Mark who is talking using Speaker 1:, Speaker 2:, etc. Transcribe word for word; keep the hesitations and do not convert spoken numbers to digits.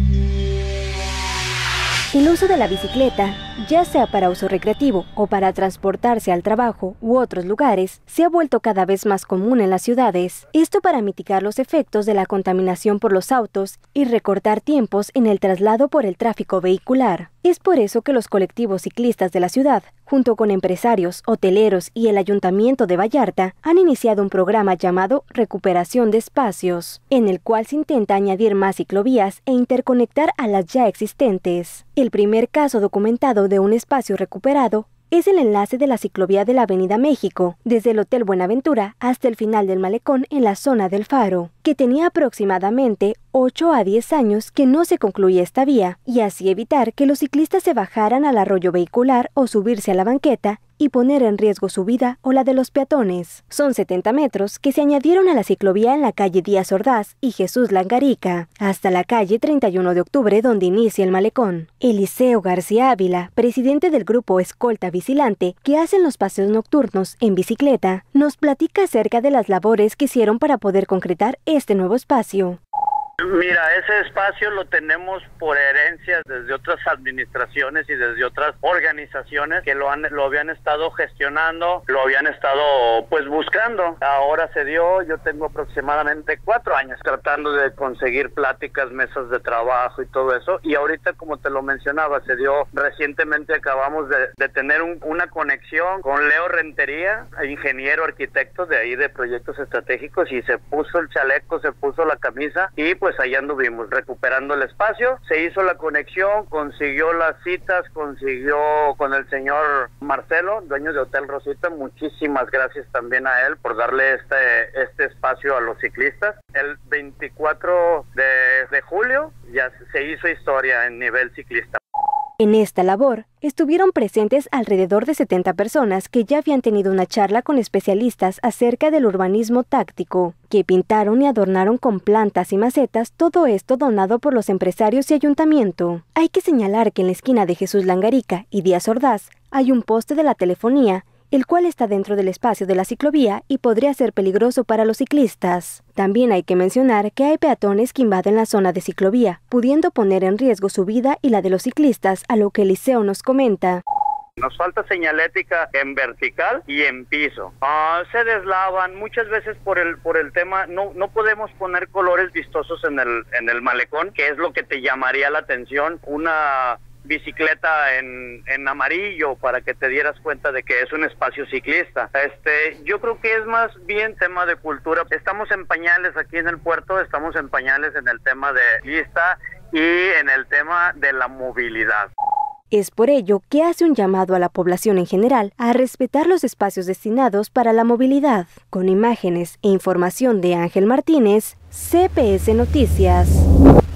Speaker 1: El uso de la bicicleta, ya sea para uso recreativo o para transportarse al trabajo u otros lugares, se ha vuelto cada vez más común en las ciudades. Esto para mitigar los efectos de la contaminación por los autos y recortar tiempos en el traslado por el tráfico vehicular. Es por eso que los colectivos ciclistas de la ciudad, junto con empresarios, hoteleros y el Ayuntamiento de Vallarta, han iniciado un programa llamado Recuperación de Espacios, en el cual se intenta añadir más ciclovías e interconectar a las ya existentes. El primer caso documentado de un espacio recuperado es el enlace de la ciclovía de la Avenida México, desde el Hotel Buenaventura hasta el final del malecón en la zona del Faro, que tenía aproximadamente ocho a diez años que no se concluía esta vía, y así evitar que los ciclistas se bajaran al arroyo vehicular o subirse a la banqueta y poner en riesgo su vida o la de los peatones. Son setenta metros que se añadieron a la ciclovía en la calle Díaz Ordaz y Jesús Langarica, hasta la calle treinta y uno de octubre donde inicia el malecón. Eliseo García Ávila, presidente del grupo Escolta Vigilante, que hacen los paseos nocturnos en bicicleta, nos platica acerca de las labores que hicieron para poder concretar este nuevo espacio.
Speaker 2: Mira, ese espacio lo tenemos por herencia desde otras administraciones y desde otras organizaciones que lo han lo habían estado gestionando, lo habían estado pues buscando. Ahora se dio. Yo tengo aproximadamente cuatro años tratando de conseguir pláticas, mesas de trabajo y todo eso, y ahorita, como te lo mencionaba, se dio recientemente. Acabamos de, de tener un, una conexión con Leo Rentería, ingeniero arquitecto de ahí de proyectos estratégicos, y se puso el chaleco, se puso la camisa y pues allá anduvimos recuperando el espacio. Se hizo la conexión, consiguió las citas, consiguió con el señor Marcelo, dueño de Hotel Rosita. Muchísimas gracias también a él por darle este, este espacio a los ciclistas. El veinticuatro de, de julio ya se hizo historia en nivel ciclista.
Speaker 1: En esta labor estuvieron presentes alrededor de setenta personas que ya habían tenido una charla con especialistas acerca del urbanismo táctico, que pintaron y adornaron con plantas y macetas, todo esto donado por los empresarios y ayuntamiento. Hay que señalar que en la esquina de Jesús Langarica y Díaz Ordaz hay un poste de la telefonía, el cual está dentro del espacio de la ciclovía y podría ser peligroso para los ciclistas. También hay que mencionar que hay peatones que invaden la zona de ciclovía, pudiendo poner en riesgo su vida y la de los ciclistas, a lo que Eliseo nos comenta.
Speaker 2: Nos falta señalética en vertical y en piso. Uh, se deslavan muchas veces por el por el tema. No no podemos poner colores vistosos en el en el malecón, que es lo que te llamaría la atención. Una bicicleta en, en amarillo para que te dieras cuenta de que es un espacio ciclista. Este, yo creo que es más bien tema de cultura. Estamos en pañales aquí en el puerto, estamos en pañales en el tema de ciclista y en el tema de la movilidad.
Speaker 1: Es por ello que hace un llamado a la población en general a respetar los espacios destinados para la movilidad. Con imágenes e información de Ángel Martínez, C P S Noticias.